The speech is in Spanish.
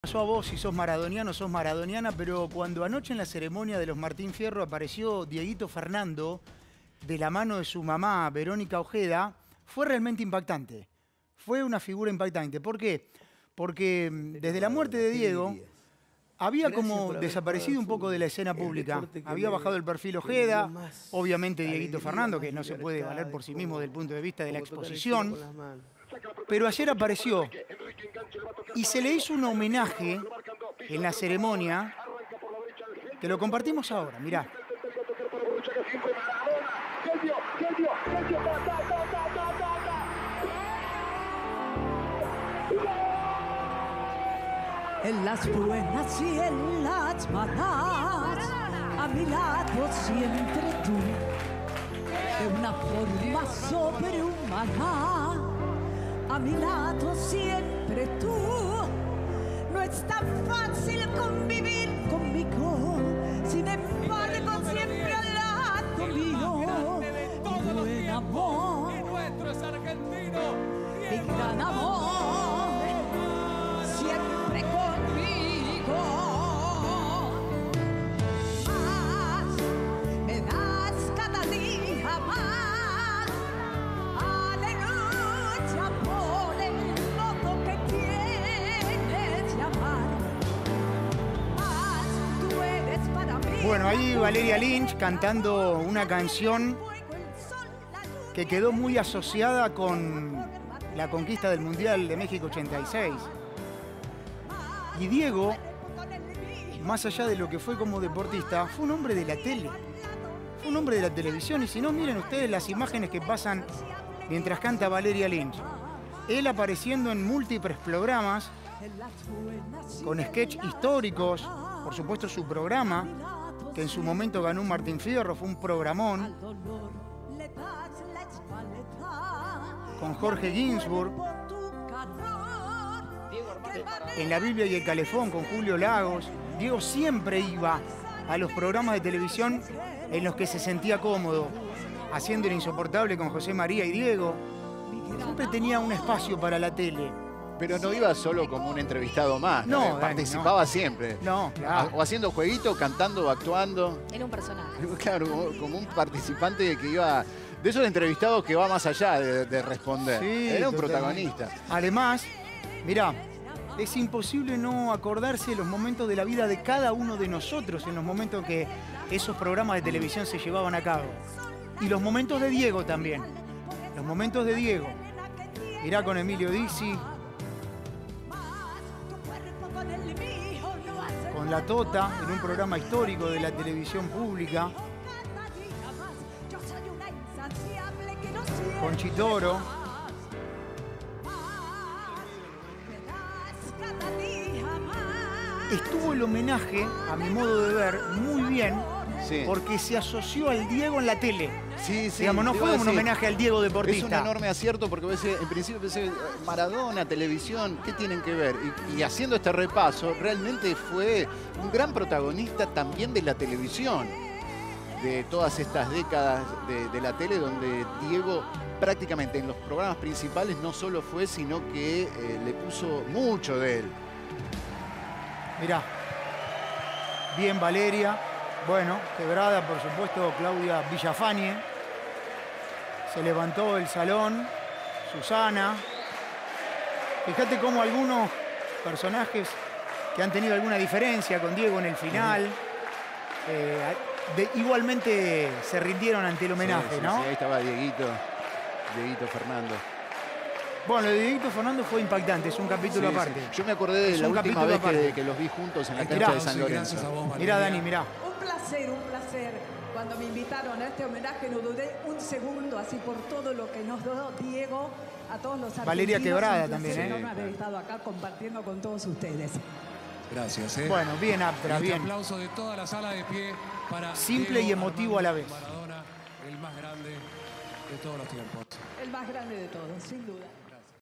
Pasó a vos si sos maradoniano, sos maradoniana, pero cuando anoche en la ceremonia de los Martín Fierro apareció Dieguito Fernando de la mano de su mamá, Verónica Ojeda, fue realmente impactante. Fue una figura impactante. ¿Por qué? Porque desde la muerte de Diego había como desaparecido un poco de la escena pública. Había bajado el perfil Ojeda, obviamente Dieguito Fernando, que no se puede valer por sí mismo desde el punto de vista de la exposición. Pero ayer apareció y se le hizo un homenaje en la ceremonia que lo compartimos ahora, mirá. En las buenas y en las malas, a mi lado siempre tú, de una forma sobrehumana, a mi lado siempre tú. No es tan fácil convivir conmigo, sin embargo siempre al lado mío. Mi buen amor, y nuestro es argentino, mi gran amor, siempre conmigo. Más me das cada día más. Aleluya por el modo que quieres llamar. Más tú eres para mí. Bueno, ahí Valeria Lynch cantando una canción que quedó muy asociada con la conquista del Mundial de México 86. Y Diego, más allá de lo que fue como deportista, fue un hombre de la tele. Fue un hombre de la televisión. Y si no, miren ustedes las imágenes que pasan mientras canta Valeria Lynch. Él apareciendo en múltiples programas, con sketch históricos. Por supuesto, su programa, que en su momento ganó un Martín Fierro, fue un programón. Con Jorge Ginsburg. En La Biblia y el Calefón, con Julio Lagos. Diego siempre iba a los programas de televisión en los que se sentía cómodo, haciendo El Insoportable con José María y Diego. Siempre tenía un espacio para la tele. Pero no iba solo como un entrevistado más, No, participaba no. siempre. No, claro. O haciendo jueguito, cantando, actuando. Era un personaje. Claro, como un participante que iba... De esos entrevistados que va más allá de responder. Sí, era un totalmente. protagonista. Además, mirá, es imposible no acordarse de los momentos de la vida de cada uno de nosotros en los momentos en que esos programas de televisión se llevaban a cabo. Y los momentos de Diego también. Los momentos de Diego. Mirá con Emilio Dizzi. Con La Tota, en un programa histórico de la televisión pública. Con Chitoro. Estuvo el homenaje, a mi modo de ver, muy bien, Sí. porque se asoció al Diego en la tele. Sí, sí. Digamos, no te iba fue a un decir, homenaje al Diego deportista. Es un enorme acierto porque en principio pensé, Maradona, televisión, ¿qué tienen que ver? Y haciendo este repaso, realmente fue un gran protagonista también de la televisión, de todas estas décadas de la tele, donde Diego prácticamente en los programas principales no solo fue, sino que le puso mucho de él. Mirá. Bien Valeria. Bueno, quebrada, por supuesto, Claudia Villafañe. Se levantó el salón. Susana. Fíjate cómo algunos personajes que han tenido alguna diferencia con Diego en el final, igualmente se rindieron ante el homenaje, Sí, sí, ¿no? sí, ahí estaba Dieguito Fernando. Bueno, lo de Dieguito Fernando fue impactante, es un capítulo Sí, aparte. sí. Yo me acordé de Es la un última capítulo vez aparte. que los vi juntos en la Mirá, cancha de San Lorenzo. Mirá, Dani, mirá. Un placer, un placer. Cuando me invitaron a este homenaje no dudé un segundo, así por todo lo que nos dio Diego, a todos los argentinos. Valeria Quebrada un placer también, ¿eh? enorme haber estado acá compartiendo con todos ustedes. Gracias. Bueno, bien Aptra, Este bien. aplauso de toda la sala de pie para Simple y emotivo a la vez. Maradona, el más grande de todos los tiempos. El más grande de todos, sin duda.